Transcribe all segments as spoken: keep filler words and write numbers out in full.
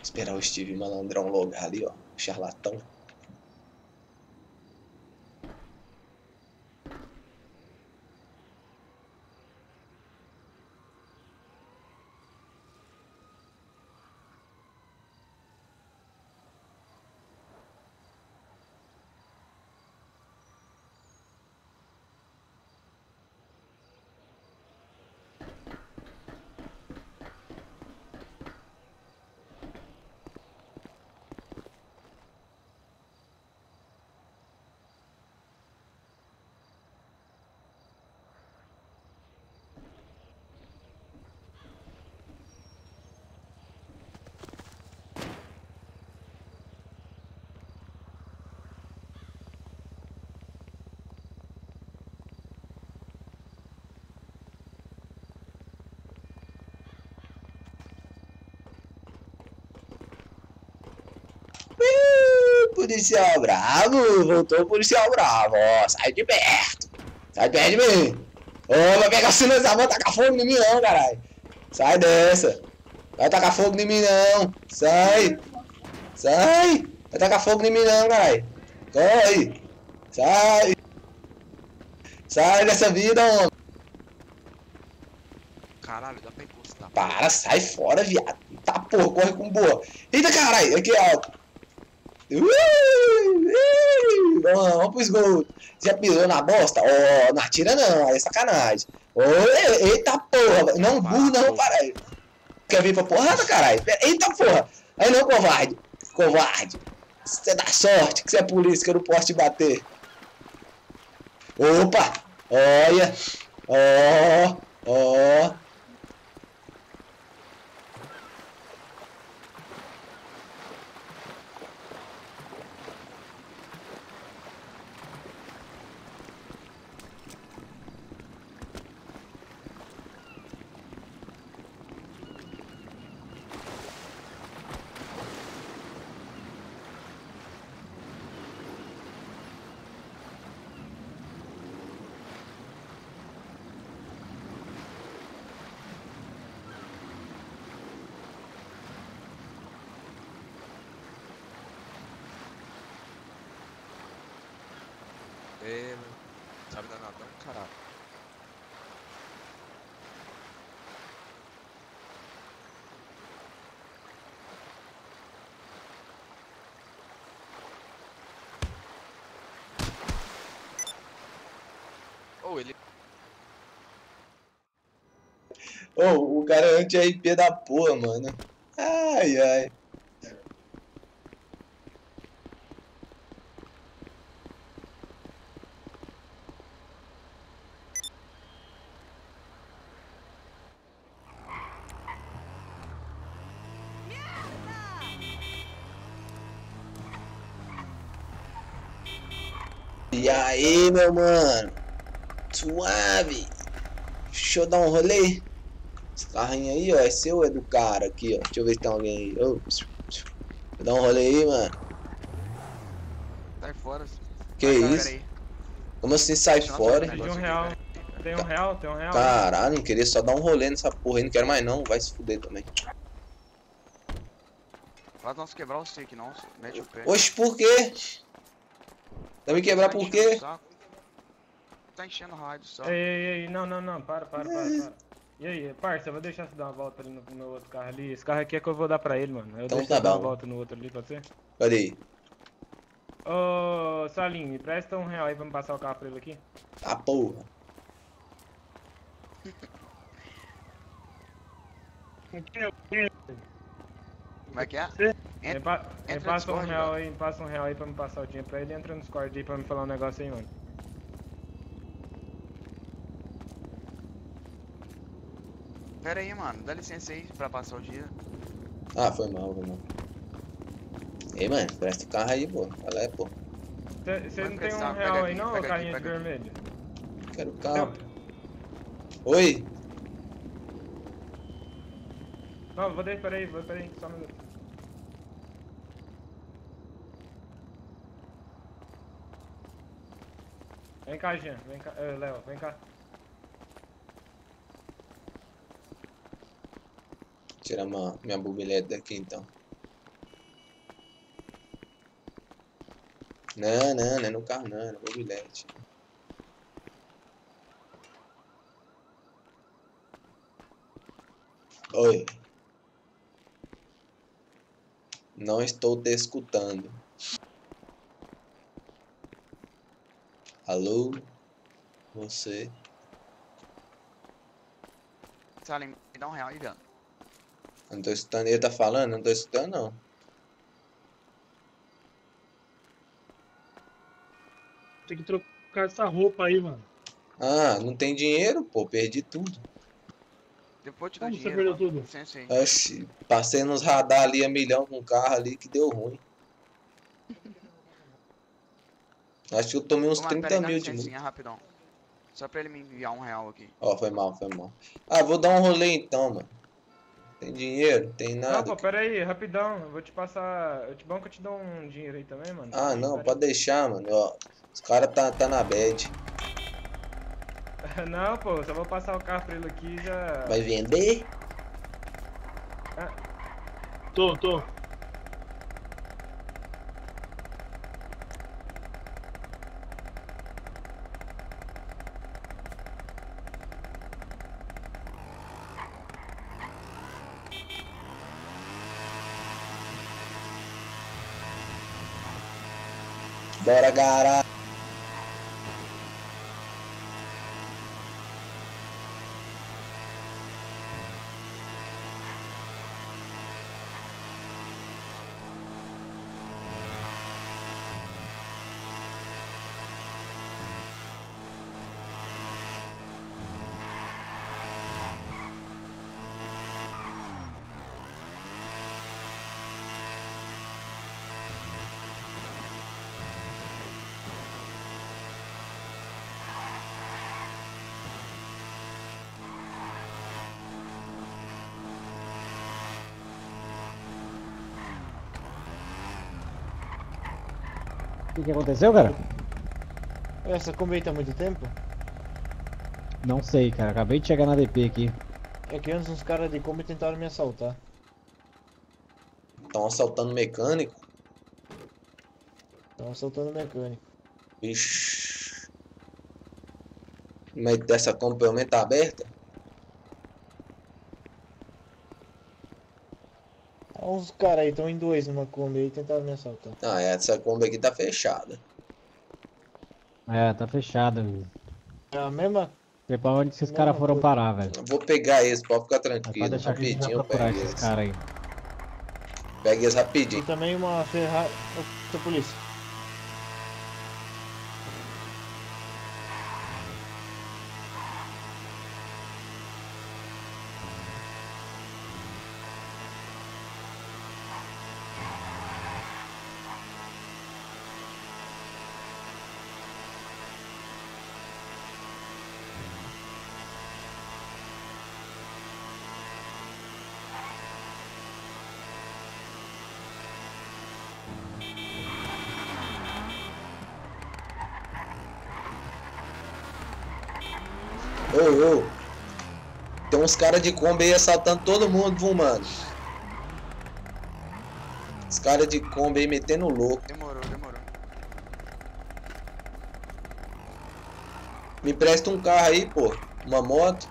Esperar o Steve malandrão logar ali, ó. Charlatão. Policial bravo, voltou o policial bravo, ó, sai de perto, sai de perto de mim. Ô, vai pegar o sinalizador, vai tacar fogo em mim não, caralho. Sai dessa, vai tacar fogo em mim não, sai, sai, vai tacar fogo em mim não, caralho. Corre, sai, sai dessa vida, homem. Caralho, dá pra encostar. Para, sai fora, viado. Tá, porra, corre com boa. Eita, caralho, aqui, ó. Vamos, vamos pro esgoto. Já pisou na bosta? Ó, oh, não atira não, aí é sacanagem. Oh, eita porra, não, burro não, para aí. Quer vir pra porrada, caralho? Eita porra, aí não, covarde. Covarde. Você dá sorte que você é polícia, que eu não posso te bater. Opa, olha. Ó, ó. Ele sabe dar nada, caralho. Ou oh, ele. Ô, oh, o cara é anti-R P da porra, mano. Ai, ai. E aí, meu mano? Suave. Deixa eu dar um rolê. Esse carrinho aí, ó, é seu ou é do cara aqui, ó? Deixa eu ver se tem alguém aí. Oh, vou dar um rolê aí, mano. Sai fora. Que Vai, isso? Como assim sai fora? Tem um real. Tem um real, tem um real. Caralho, não queria só dar um rolê nessa porra aí. Não quero mais não, vai se fuder também. Faz nós quebrar o steak, não. Mete o pé. Oxe, por quê? Vai me quebrar por quê? Tá enchendo o raio do saco. Ei, ei, ei, não, não, não, para, para, para, para. E aí, parça, eu vou deixar você dar uma volta ali no meu outro carro ali. Esse carro aqui é que eu vou dar pra ele, mano. Eu então deixo tá você dar uma bom. volta no outro ali, pode ser? Olha aí. Ô, Salim, me presta um real aí pra me passar o carro pra ele aqui. Ah, porra. Como é que é? Me, pa me passa um real aí, me passa um real aí pra me passar o dinheiro pra ele. Entra no Discord aí pra me falar um negócio aí, mano. Pera aí, mano. Dá licença aí pra passar o dia. Ah, foi mal, foi mal. Ei, mano, presta o carro aí, pô. Fala aí, pô. Você não tem um real aí não, ô carrinho de vermelho? Quero o carro. Oi? Não, vou deixar, peraí, vou, peraí, só um minuto. Vem cá, Jean, vem cá, uh, Léo, vem cá. Tirar uma, minha bubilhete daqui então. Não, não, não é no carro não, é no mobilete. Oi. Não estou te escutando. Alô? Você? Salim, me dá um real aí, velho. Eu não tô escutando. Ele tá falando? Eu não tô escutando, não. Tem que trocar essa roupa aí, mano. Ah, não tem dinheiro? Pô, perdi tudo. Depois eu te dou Como você dinheiro, perdeu mano. tudo? Licença aí. Oxi, passei nos radar ali a milhão com o carro ali que deu ruim. Acho que eu tomei uns Ô, mano, pera aí, trinta dá mil de licencinha, multa. rapidão. Só pra ele me enviar um real aqui. Ó, foi mal, foi mal. Ah, vou dar um rolê então, mano. Tem dinheiro? Tem Não, nada? pô, pera aí, rapidão. Eu vou te passar. Eu te bom que eu te dou um dinheiro aí também, mano. Ah, Pera aí, não, pera pode deixar, mano. Ó, os caras tá, tá na bad. aí. Não, pô, só vou passar o carro pra ele aqui e já. Vai vender? Tô, tô. Bora, gara. O que, que aconteceu, cara? Essa Kombi aí tá há muito tempo? Não sei, cara. Acabei de chegar na D P aqui. É que antes uns caras de Kombi tentaram me assaltar. Estão assaltando mecânico? Tava assaltando o mecânico. Ixi. Mas dessa compra pelo menos tá aberta? Ah, uns caras aí, estão em dois numa Kombi aí e tentaram me assaltar. Ah, essa Kombi aqui tá fechada. É, tá fechado. É a mesma? Sei pra onde esses Mesma caras foram coisa. parar, velho. Eu vou pegar eles, pode ficar Mas pode tranquilo. deixar que a gente vai Rapidinho eu procurar pego esses eles. caras aí. Pega eles E rapidinho. também uma Ferrari. Ô, polícia. Ô, ô. Tem uns caras de Kombi aí assaltando todo mundo, viu, mano? Os caras de Kombi aí metendo louco. Demorou, demorou. Me presta um carro aí, pô. Uma moto.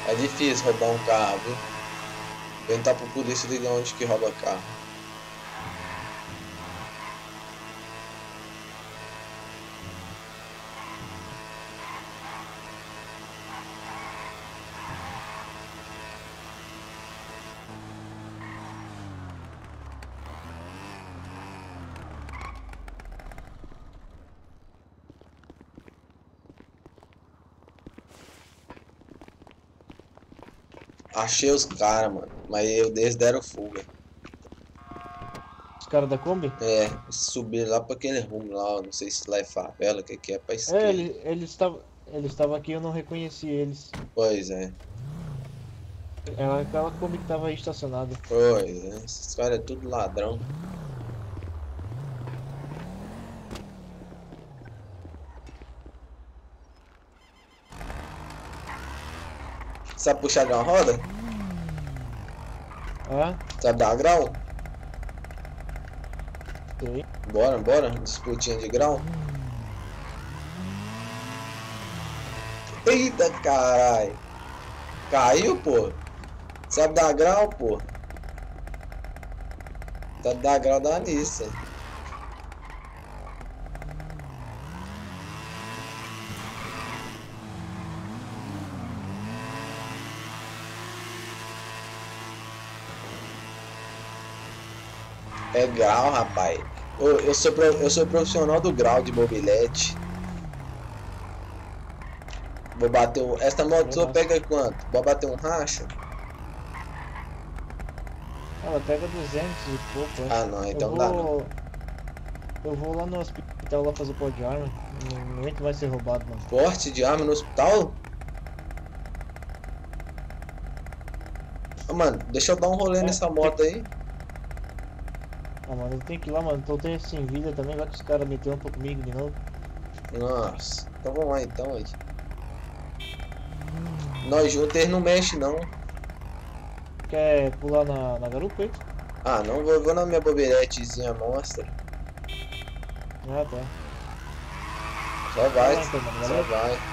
É difícil roubar um carro, viu? Perguntar pro polícia de onde que rouba carro. Achei os caras, mano. Mas eles deram fuga. Os caras da Kombi? É, subiram lá pra aquele rumo lá. Não sei se lá é favela, o que que é pra esquerda. É, ele- eles estavam eles estavam aqui e eu não reconheci eles. Pois é. Era aquela Kombi que tava aí estacionada. Pois é. Esses caras é tudo ladrão. Sabe puxar de uma roda? Ah, Sabe dar grau? sei. Bora, bora. Disputinha de grau. Eita caralho. Caiu, pô. Sabe dar grau, pô. Sabe dar grau da Nissan. É grau, rapaz. Ô, Eu sou, pro- eu sou profissional do grau de mobilete. Vou bater um. Essa moto sua pega quanto? Vou bater um racha? Ela pega duzentos e pouco, né? Ah, não, então eu dá não. vou... Eu vou lá no hospital lá fazer pó de arma. Não, não entra, vai ser roubado, mano. Porte de arma no hospital? Ah, mano, deixa eu dar um rolê É, nessa moto aí. Ah, mano, eu tenho que ir lá, mano. Tô até sem vida também. Vai que os caras meteram um pouco comigo de novo. Nossa, então vamos lá então aí. Nós juntos eles não mexem não. Quer pular na, na garupa aí? Ah, não, vou, vou na minha bobiletezinha monstra. Ah, tá. Só vai, Vai lá, então, mano, só valeu. vai.